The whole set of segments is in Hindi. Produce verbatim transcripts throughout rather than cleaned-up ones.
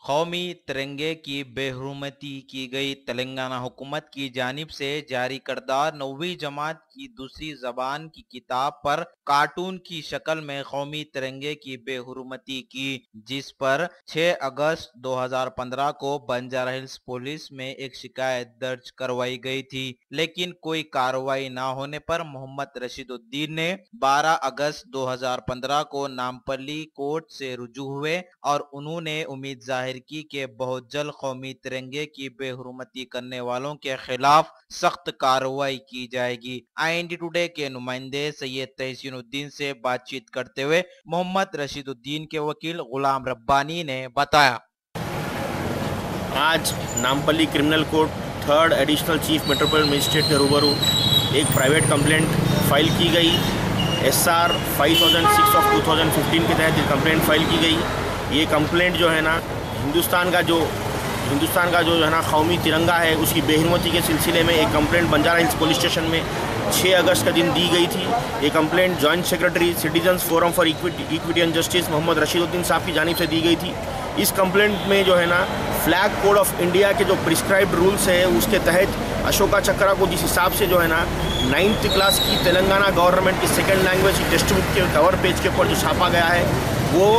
कौमी तिरंगे की बेहुरमती की गई। तेलंगाना हुकूमत की जानिब से जारी करदा नौवीं जमात की दूसरी जबान की किताब पर कार्टून की शक्ल में कौमी तिरंगे की बेहुरमती की, जिस पर छह अगस्त दो हज़ार पंद्रह को बंजारा हिल्स पुलिस में एक शिकायत दर्ज करवाई गई थी, लेकिन कोई कार्रवाई न होने पर मोहम्मद रशीदुद्दीन ने बारह अगस्त दो हज़ार पंद्रह को नामपल्ली कोर्ट से रुजू हुए और उन्होंने उम्मीद जाहिर की कि बहुत जल्द कौमी तिरंगे की बेहुरमती करने वालों के खिलाफ सख्त कार्रवाई की जाएगी। आई एन डी टुडे के नुमाइंदे सैयद तहसीनुद्दीन से बातचीत करते हुए मोहम्मद रशीदुद्दीन के वकील गुलाम रब्बानी ने बताया, आज Nampally criminal court third additional chief metropolitan magistrate के रूबरू एक प्राइवेट कंप्लेंट फाइल की गई। S R five thousand six of two thousand fifteen के तहत ये कंप्लेंट फाइल की गई। ये कंप्लेंट जो है ना हिंदुस्तान का जो हिंदुस्तान का जो है ना कौमी तिरंगा है उसकी बेहुरमती के सिलसिले में एक complaint Banjara Hills police station में छह अगस्त का दिन दी गई थी। ये complaint joint secretary citizens forum for equity and justice Mohammed Rasheeduddin साहब की जानिब से दी गई थी। इस कंप्लेंट में जो है ना फ्लैग कोड ऑफ इंडिया के जो प्रिस्क्राइब्ड रूल्स है उसके तहत अशोका चक्रा को जिस हिसाब से जो है ना नाइन्थ क्लास की तेलंगाना गवर्नमेंट की सेकेंड लैंग्वेज की टेक्स्ट बुक के कवर पेज के ऊपर जो छापा गया है वो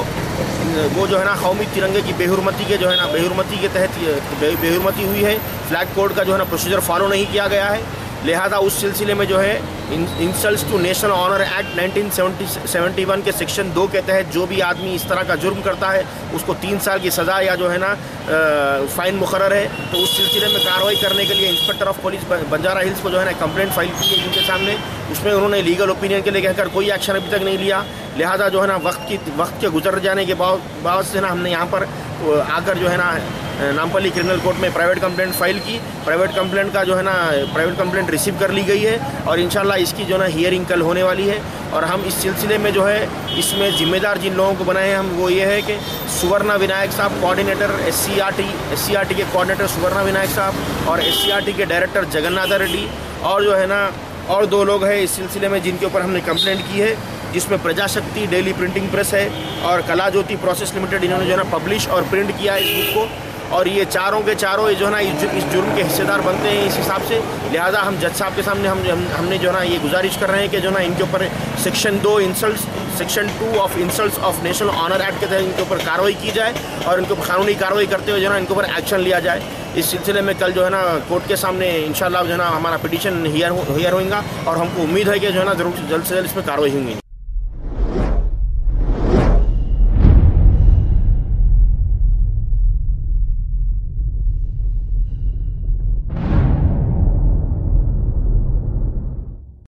वो जो है ना कौमी तिरंगे की बेहुरमती के जो है ना बेहुरमती के तहत बे, बेहुरमती हुई है। फ्लैग कोड का जो है ना प्रोसीजर फॉलो नहीं किया गया है, लिहाजा उस सिलसिले में जो है insults to national honour act nineteen seventy one के सेक्शन दो के तहत जो भी आदमी इस तरह का जुर्म करता है उसको तीन साल की सज़ा या जो है ना फ़ाइन मुकर्रर है। तो उस सिलसिले में कार्रवाई करने के लिए inspector of police Banjara Hills को जो है ना कंप्लेंट फाइल की है जिनके सामने। उसमें उन्होंने लीगल ओपिनियन के लिए कहकर कोई एक्शन अभी तक नहीं लिया, लिहाजा जो है ना वक्त की वक्त के गुजर जाने के बाद से ना हमने यहाँ पर आकर जो है ना नामपल्ली क्रिमिनल कोर्ट में प्राइवेट कंप्लेंट फाइल की। प्राइवेट कंप्लेंट का जो है ना प्राइवेट कंप्लेंट रिसीव कर ली गई है और इंशाल्लाह इसकी जो है ना हियरिंग कल होने वाली है। और हम इस सिलसिले में जो है इसमें जिम्मेदार जिन लोगों को बनाए हैं हम वो ये है कि सुवर्णा विनायक साहब coordinator S C R T S C R T के कोऑर्डिनेटर सुवर्णा विनायक साहब और एस सी आर टी के डायरेक्टर जगन्नाथ रेड्डी और जो है ना और दो लोग हैं इस सिलसिले में जिनके ऊपर हमने कंप्लेंट की है, जिसमें प्रजाशक्ति डेली प्रिंटिंग प्रेस है और कला ज्योति प्रोसेस लिमिटेड इन्होंने जो है ना पब्लिश और प्रिंट किया है इस बुक को। और ये चारों के चारों जो है ना इस, इस जुर्म के हिस्सेदार बनते हैं इस हिसाब से। लिहाजा हम जज साहब के सामने हम, हम हमने जो है ना ये गुजारिश कर रहे हैं कि जो ना इनके ऊपर सेक्शन दो insult section two of insults of national honour act के तहत इनके ऊपर कार्रवाई की जाए और इनको कानूनी कार्रवाई करते हुए जो है ना इनके ऊपर एक्शन लिया जाए। इस सिलसिले में कल जो है ना कोर्ट के सामने इंशाल्लाह जो है ना हमारा पिटीशन हियर हियर होगा और हमको उम्मीद है कि जो है ना जरूर जल्द से जल्द इसमें कार्रवाई होंगी।